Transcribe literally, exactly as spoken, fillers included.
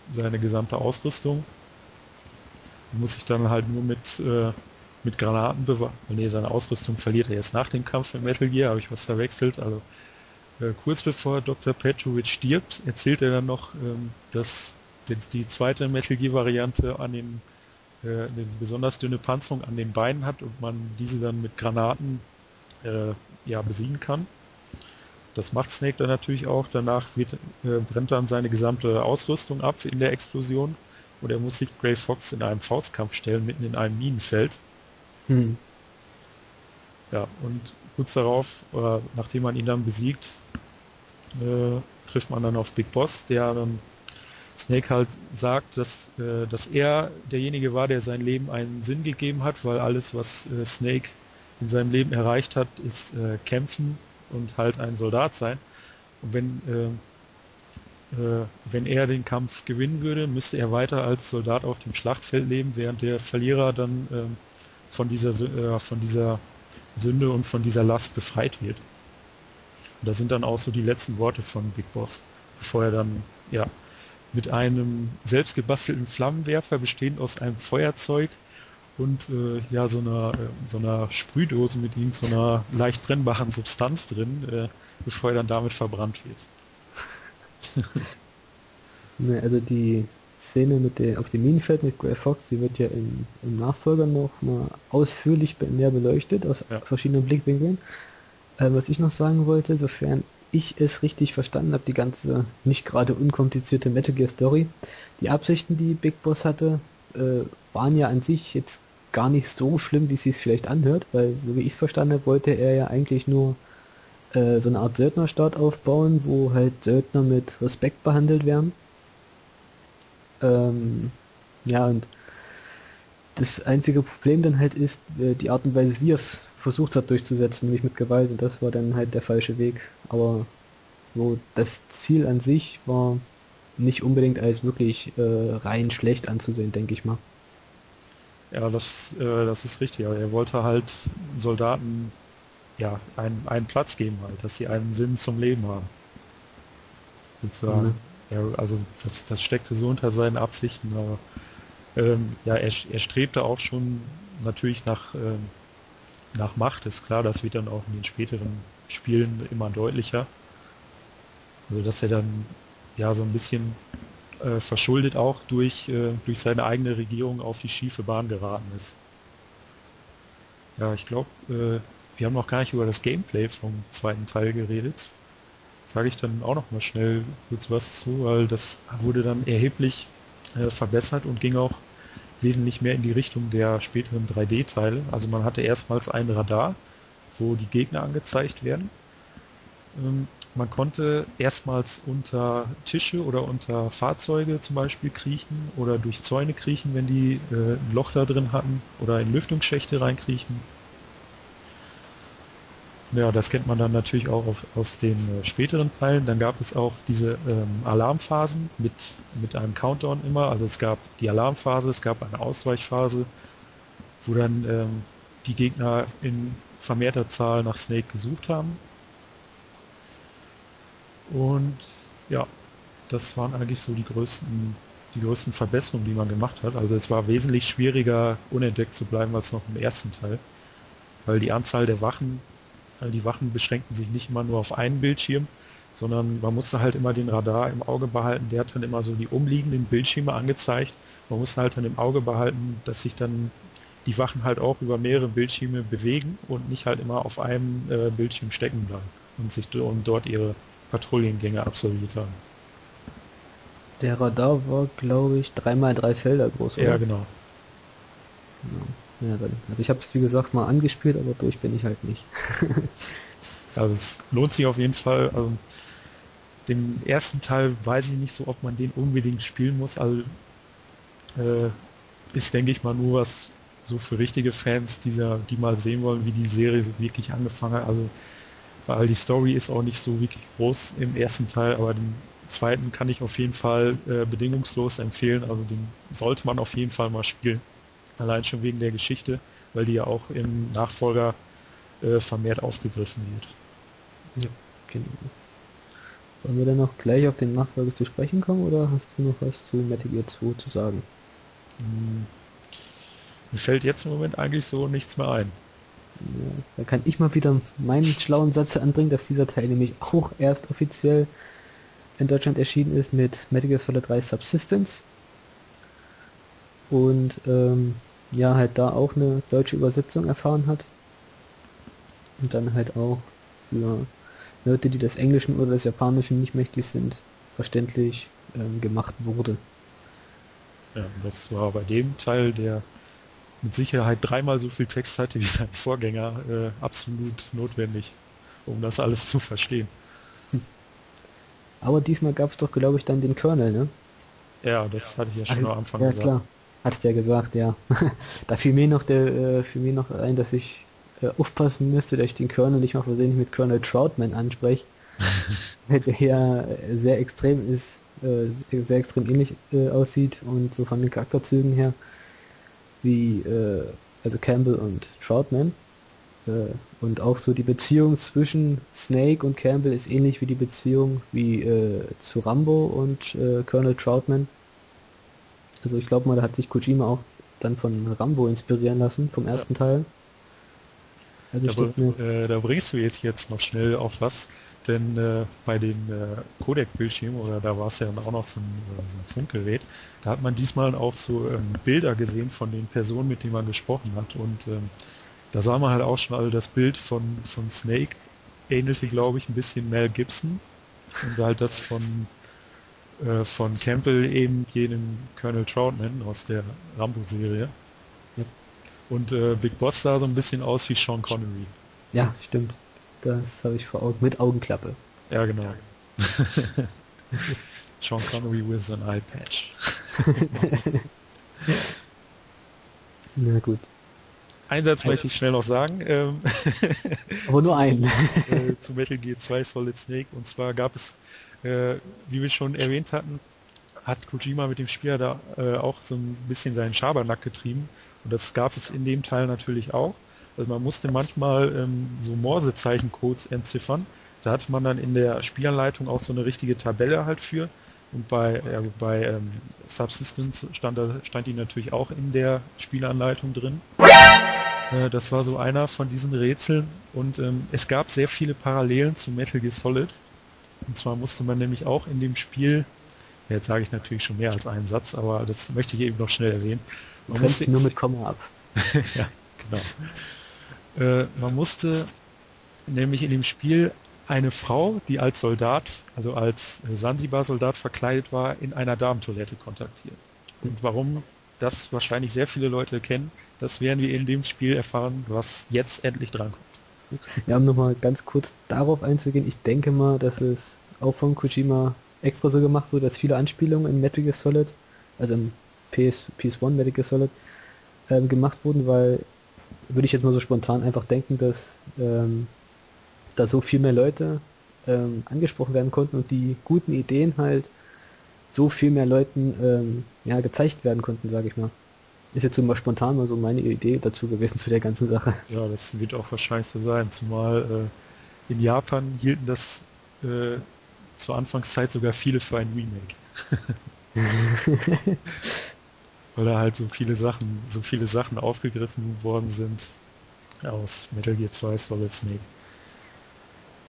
seine gesamte Ausrüstung. Muss sich dann halt nur mit, äh, mit Granaten bewaffnen. Nee, seine Ausrüstung verliert er jetzt nach dem Kampf in Metal Gear, habe ich was verwechselt. Also äh, kurz bevor Doktor Petrovich stirbt, erzählt er dann noch, ähm, dass die, die zweite Metal Gear Variante an den äh, eine besonders dünne Panzerung an den Beinen hat und man diese dann mit Granaten äh, ja, besiegen kann. Das macht Snake dann natürlich auch. Danach wird, äh, brennt dann seine gesamte Ausrüstung ab in der Explosion und er muss sich Gray Fox in einem Faustkampf stellen, mitten in einem Minenfeld. Hm. Ja, und kurz darauf, oder nachdem man ihn dann besiegt, äh, trifft man dann auf Big Boss, der dann Snake halt sagt, dass, äh, dass er derjenige war, der sein Leben einen Sinn gegeben hat, weil alles, was äh, Snake in seinem Leben erreicht hat, ist äh, kämpfen und halt ein Soldat sein. Und wenn, äh, äh, wenn er den Kampf gewinnen würde, müsste er weiter als Soldat auf dem Schlachtfeld leben, während der Verlierer dann ähm, von dieser, äh, von dieser Sünde und von dieser Last befreit wird. Und das sind dann auch so die letzten Worte von Big Boss, bevor er dann ja mit einem selbst gebastelten Flammenwerfer bestehend aus einem Feuerzeug und äh, ja so einer äh, so einer Sprühdose mit ihnen so einer leicht brennbaren Substanz drin, äh, bevor er dann damit verbrannt wird. Ne, also die Szene mit der auf dem Minenfeld mit Gray Fox, die wird ja im, im Nachfolger noch mal ausführlich be- mehr beleuchtet aus Ja, verschiedenen Blickwinkeln. Äh, was ich noch sagen wollte, sofern ich es richtig verstanden habe, die ganze nicht gerade unkomplizierte Metal Gear Story, die Absichten, die Big Boss hatte, äh, waren ja an sich jetzt gar nicht so schlimm, wie es sich vielleicht anhört, weil so wie ich es verstanden habe, wollte er ja eigentlich nur äh, so eine Art Söldnerstaat aufbauen, wo halt Söldner mit Respekt behandelt werden. Ähm, ja, und das einzige Problem dann halt ist äh, die Art und Weise, wie er es versucht hat durchzusetzen, nämlich mit Gewalt. Und das war dann halt der falsche Weg. Aber so das Ziel an sich war nicht unbedingt als wirklich äh, rein schlecht anzusehen, denke ich mal. ja, das, äh, das ist richtig. Aber er wollte halt Soldaten ja einen, einen Platz geben, halt, dass sie einen Sinn zum Leben haben, Ne? sozusagen. Ja, also das, das steckte so unter seinen Absichten. Aber ähm, ja, er, er strebte auch schon natürlich nach ähm, nach Macht, ist klar, das wird dann auch in den späteren Spielen immer deutlicher. Also dass er dann ja so ein bisschen äh, verschuldet auch durch, äh, durch seine eigene Regierung auf die schiefe Bahn geraten ist. Ja, ich glaube, äh, wir haben noch gar nicht über das Gameplay vom zweiten Teil geredet. Sage ich dann auch noch mal schnell kurz was zu, weil das wurde dann erheblich äh, verbessert und ging auch wesentlich mehr in die Richtung der späteren drei D-Teile. Also man hatte erstmals ein Radar, wo die Gegner angezeigt werden. Ähm, man konnte erstmals unter Tische oder unter Fahrzeuge zum Beispiel kriechen oder durch Zäune kriechen, wenn die äh, ein Loch da drin hatten oder in Lüftungsschächte reinkriechen. Ja, das kennt man dann natürlich auch auf, aus den äh, späteren Teilen. Dann gab es auch diese ähm, Alarmphasen mit, mit einem Countdown immer. Also es gab die Alarmphase, es gab eine Ausweichphase, wo dann ähm, die Gegner in vermehrter Zahl nach Snake gesucht haben. Und ja, das waren eigentlich so die größten, die größten Verbesserungen, die man gemacht hat. Also es war wesentlich schwieriger, unentdeckt zu bleiben als noch im ersten Teil, weil die Anzahl der Wachen, äh, die Wachen beschränkten sich nicht immer nur auf einen Bildschirm, sondern man musste halt immer den Radar im Auge behalten. Der hat dann immer so die umliegenden Bildschirme angezeigt. Man musste halt dann im Auge behalten, dass sich dann die Wachen halt auch über mehrere Bildschirme bewegen und nicht halt immer auf einem äh, Bildschirm stecken bleiben und sich do- und dort ihre Patrouillengänge absolviert haben. Der Radar war, glaube ich, drei mal drei Felder groß, Ja, oder? genau. Ja, ja dann. Also ich habe es wie gesagt mal angespielt, aber durch bin ich halt nicht. Also es lohnt sich auf jeden Fall. Also den ersten Teil weiß ich nicht so, ob man den unbedingt spielen muss. Also äh, ist, denke ich mal, nur was so für richtige Fans, dieser, die mal sehen wollen, wie die Serie so wirklich angefangen hat. Also weil die Story ist auch nicht so wirklich groß im ersten Teil, aber den zweiten kann ich auf jeden Fall äh, bedingungslos empfehlen. Also den sollte man auf jeden Fall mal spielen. Allein schon wegen der Geschichte, weil die ja auch im Nachfolger äh, vermehrt aufgegriffen wird. Ja, genau. Wollen wir dann noch gleich auf den Nachfolger zu sprechen kommen oder hast du noch was zu Metal Gear zwei zu sagen? Hm, mir fällt jetzt im Moment eigentlich so nichts mehr ein. Ja, da kann ich mal wieder meinen schlauen Satz anbringen, dass dieser Teil nämlich auch erst offiziell in Deutschland erschienen ist mit Metal Gear Solid drei Subsistence. Und ähm, ja, halt da auch eine deutsche Übersetzung erfahren hat. Und dann halt auch für Leute, die des Englischen oder des Japanischen nicht mächtig sind, verständlich ähm, gemacht wurde. Ja, und das war bei dem Teil, der mit Sicherheit dreimal so viel Text hatte wie sein Vorgänger, äh, absolut notwendig, um das alles zu verstehen. Aber diesmal gab es doch, glaube ich, dann den Kernel, ne? Ja, das hatte ich ja schon Ach, am Anfang ja gesagt. klar, hat der gesagt, ja. Da fiel mir noch der, äh, fiel mir noch ein, dass ich äh, aufpassen müsste, dass ich den Kernel nicht mal versehentlich mit Colonel Troutman anspreche. Der ja äh, sehr extrem ist, äh, sehr extrem ähnlich äh, aussieht und so von den Charakterzügen her wie äh, also Campbell und Troutman. Äh, und auch so die Beziehung zwischen Snake und Campbell ist ähnlich wie die Beziehung wie äh, zu Rambo und äh, Colonel Troutman. Also ich glaube mal, da hat sich Kojima auch dann von Rambo inspirieren lassen, vom ersten Ja. Teil. Also Da, steckt mir... äh, da bringst du jetzt, jetzt noch schnell auf was, denn äh, bei den äh, Codec-Bildschirmen, oder da war es ja dann auch noch so ein, äh, so ein Funkgerät, da hat man diesmal auch so ähm, Bilder gesehen von den Personen, mit denen man gesprochen hat. Und ähm, da sah man halt auch schon, also das Bild von, von Snake ähnelte, glaube ich, ein bisschen Mel Gibson. Und halt das von, äh, von Campbell eben jenem Colonel Troutman aus der Rambo-Serie. Ja, Und äh, Big Boss sah so ein bisschen aus wie Sean Connery. ja, stimmt. Das habe ich vor Augen, mit Augenklappe. Ja, genau. Sean Connery with an eye patch. Na gut. Einen Satz möchte ich schnell noch sagen. Ähm, Aber nur zu, einen. äh, zu Metal Gear zwei Solid Snake. Und zwar gab es, äh, wie wir schon erwähnt hatten, hat Kojima mit dem Spieler da äh, auch so ein bisschen seinen Schabernack getrieben. Und das gab es in dem Teil natürlich auch. Also man musste manchmal ähm, so Morsezeichen-Codes entziffern. Da hatte man dann in der Spielanleitung auch so eine richtige Tabelle halt für. Und bei, äh, bei ähm, Subsistence stand, da, stand die natürlich auch in der Spielanleitung drin. Äh, das war so einer von diesen Rätseln. Und ähm, es gab sehr viele Parallelen zu Metal Gear Solid. Und zwar musste man nämlich auch in dem Spiel, jetzt sage ich natürlich schon mehr als einen Satz, aber das möchte ich eben noch schnell erwähnen. Du Man trennst musste, sie nur mit Komma ab. ja, genau. Äh, man musste nämlich in dem Spiel eine Frau, die als Soldat, also als Sansibar-Soldat verkleidet war, in einer Damentoilette kontaktieren. Und warum das wahrscheinlich sehr viele Leute kennen, das werden wir in dem Spiel erfahren, was jetzt endlich drankommt. Ja, um nochmal ganz kurz darauf einzugehen, ich denke mal, dass es auch von Kojima extra so gemacht wurde, dass viele Anspielungen in Metal Gear Solid, also im P S, P S eins Metal Gear Solid, ähm, gemacht wurden, weil, würde ich jetzt mal so spontan einfach denken, dass ähm, da so viel mehr Leute ähm, angesprochen werden konnten und die guten Ideen halt so viel mehr Leuten ähm, ja, gezeigt werden konnten, sage ich mal. Ist jetzt so mal spontan mal so meine Idee dazu gewesen zu der ganzen Sache. Ja, das wird auch wahrscheinlich so sein, zumal äh, in Japan hielten das äh, zur Anfangszeit sogar viele für ein Remake. Weil da halt so viele Sachen, so viele Sachen aufgegriffen worden sind aus Metal Gear zwei Solid Snake.